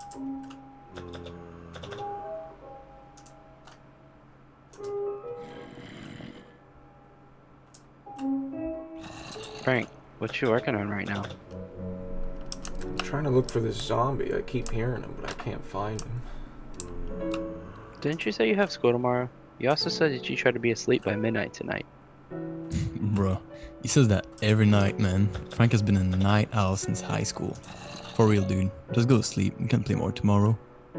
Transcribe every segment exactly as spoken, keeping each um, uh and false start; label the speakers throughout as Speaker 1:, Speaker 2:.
Speaker 1: Frank, what you working on right now?
Speaker 2: I'm trying to look for this zombie. I keep hearing him, but I can't find him.
Speaker 1: Didn't you say you have school tomorrow? You also said that you try to be asleep by midnight tonight.
Speaker 3: Bro, he says that every night, man. Frank has been a night owl since high school. For real, dude. Just go to sleep. We can play more tomorrow.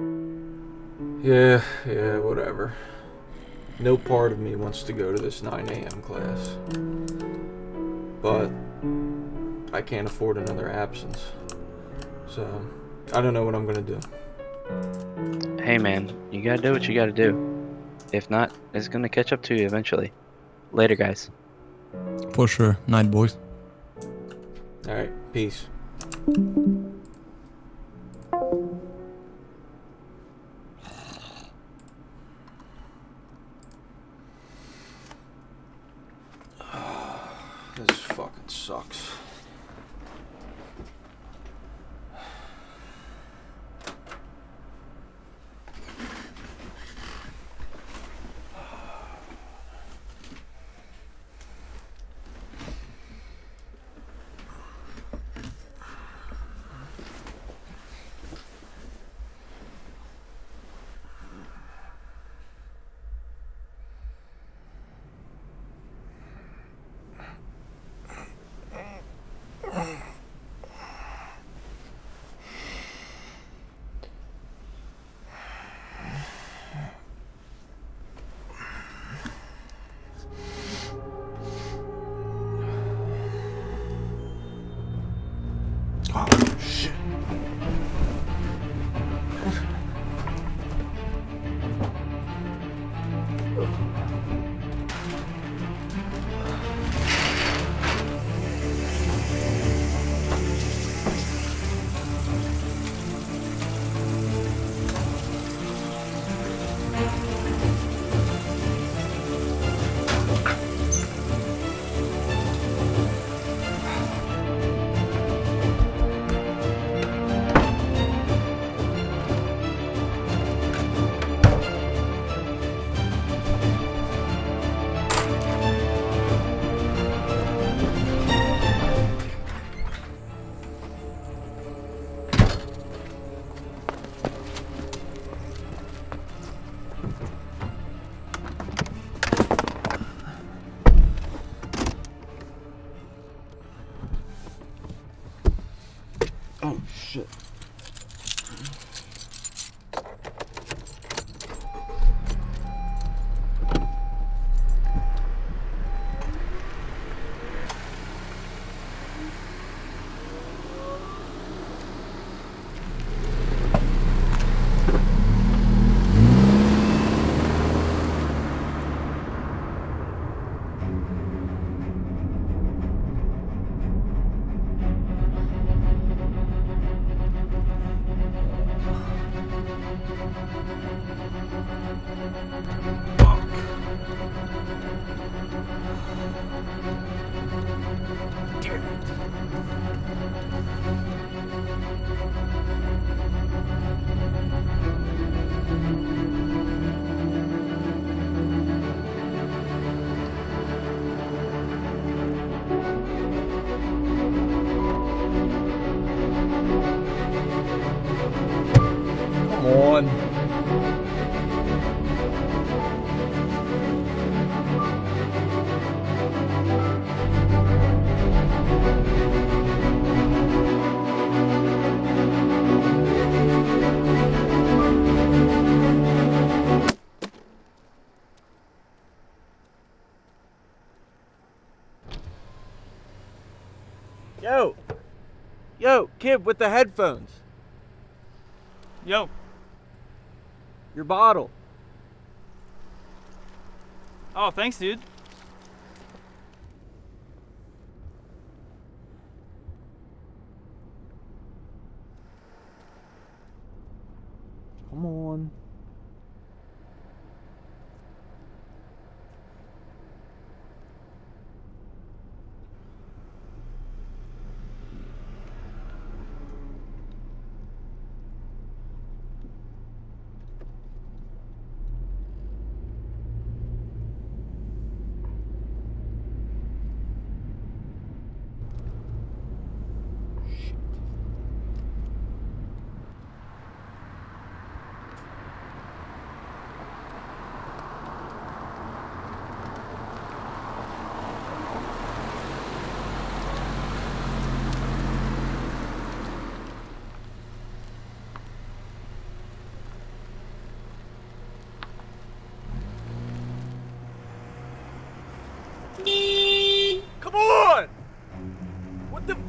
Speaker 2: Yeah, yeah, whatever. No part of me wants to go to this nine A M class. But I can't afford another absence. So, I don't know what I'm gonna do.
Speaker 1: Hey man, you gotta do what you gotta do. If not, it's gonna catch up to you eventually. Later, guys.
Speaker 3: For sure. Night, boys.
Speaker 2: Alright, peace. This fucking sucks. Oh, shit. Oh, shit. Come on.
Speaker 4: Yo! Yo, kid with the headphones.
Speaker 5: Yo.
Speaker 4: Your bottle.
Speaker 5: Oh, thanks, dude.
Speaker 4: Come on.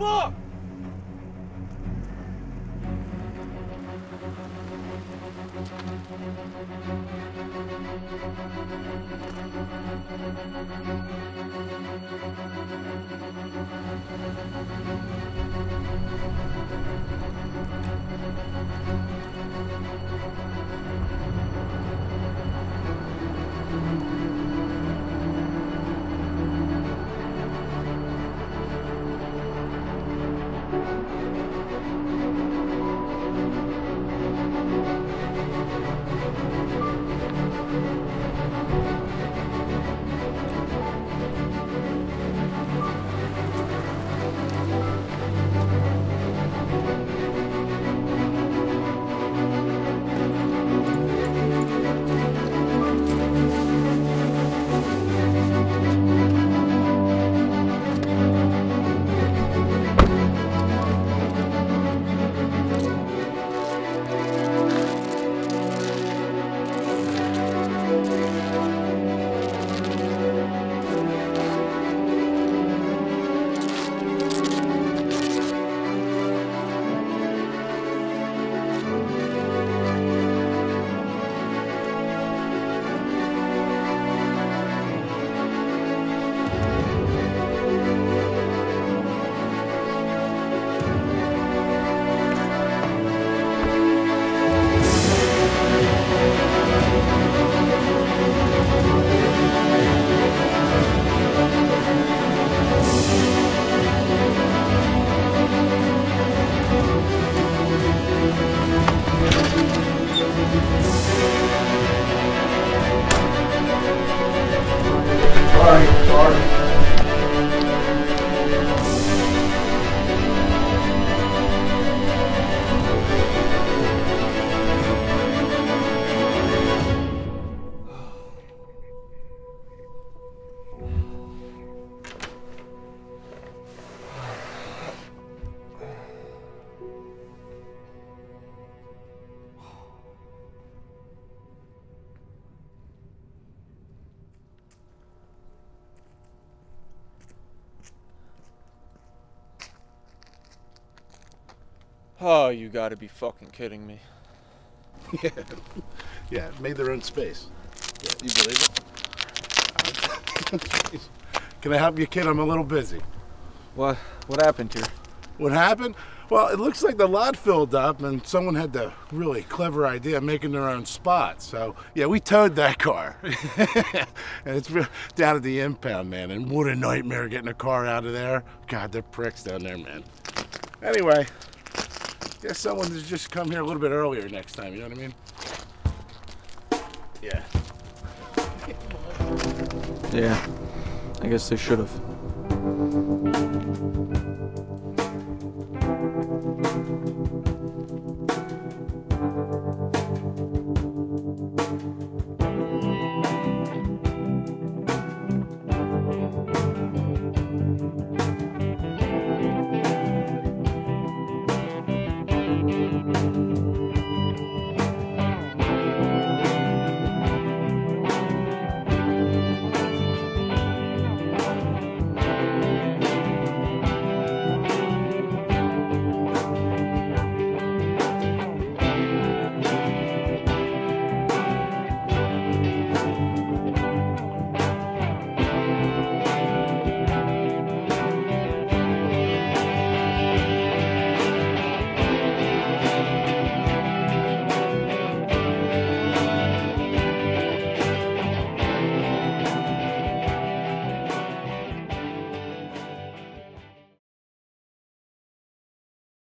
Speaker 4: fuck? Oh, you gotta be fucking kidding me.
Speaker 6: Yeah, yeah, made their own space. Yeah, you believe it? Can I help you, kid? I'm a little busy.
Speaker 4: What? What happened here?
Speaker 6: What happened? Well, it looks like the lot filled up and someone had the really clever idea of making their own spot. So, yeah, we towed that car. And it's down at the impound, man. And what a nightmare getting a car out of there. God, they're pricks down there, man. Anyway, guess someone should just come here a little bit earlier next time, you know what I mean? Yeah.
Speaker 4: Yeah, I guess they should have.